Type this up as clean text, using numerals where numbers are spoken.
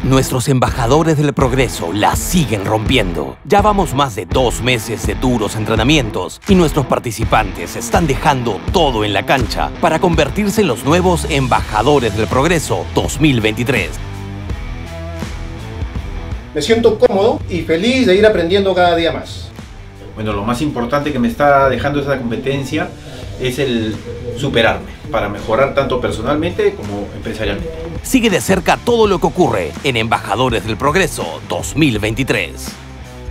Nuestros embajadores del progreso la siguen rompiendo. Ya vamos más de 2 meses de duros entrenamientos y nuestros participantes están dejando todo en la cancha para convertirse en los nuevos embajadores del progreso 2023. Me siento cómodo y feliz de ir aprendiendo cada día más. Bueno, lo más importante que me está dejando esta competencia es el superarme para mejorar tanto personalmente como empresarialmente. Sigue de cerca todo lo que ocurre en Embajadores del Progreso 2023.